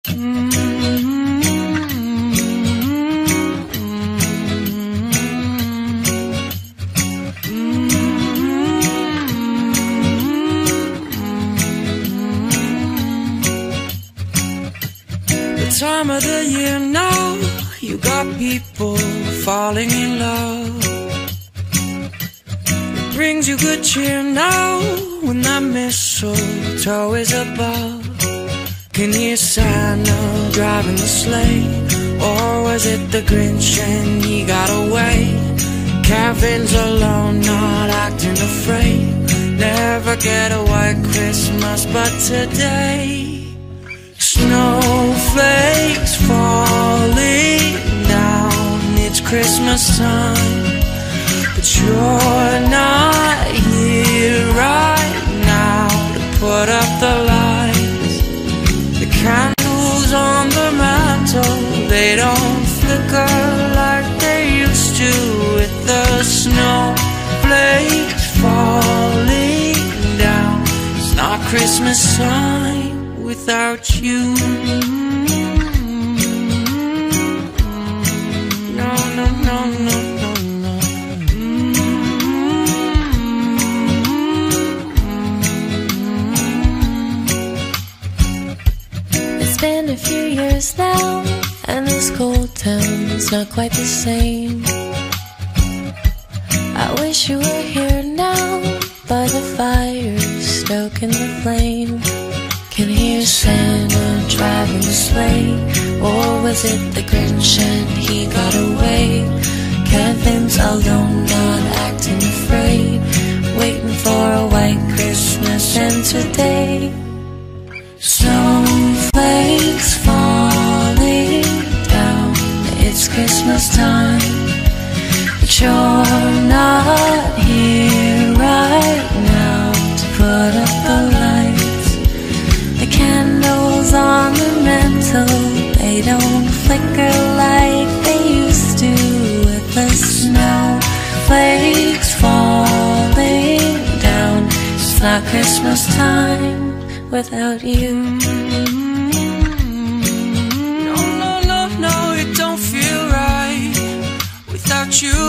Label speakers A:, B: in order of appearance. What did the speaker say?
A: Time of the year now, you got people falling in love. It brings you good cheer now when that mistletoe is above. Can hear Santa driving the sleigh, or was it the Grinch and he got away? Kevin's alone, not acting afraid. Never get a white Christmas, but today snowflakes falling down. It's Christmas time, but you're not here right now to put up the lights. The candles on the mantle, they don't flicker like they used to. With the snowflakes falling down, it's not Christmas time without you. No, no, no, no, no, no.
B: It's been a few years now, and this cold town's not quite the same. I wish you were here now, by the fire, stoking the flame. Can hear Santa driving the sleigh, or was it the Grinch and he got away? Kevin's alone, not acting afraid, waiting for a white Christmas. And today, snowflakes falling down. It's Christmas time, but you're not here right now to put up the lights. The candles on the mantle, they don't flicker like they used to. With the snowflakes falling down, it's not Christmas time without you.
A: No, no, no, no, it don't feel right without you.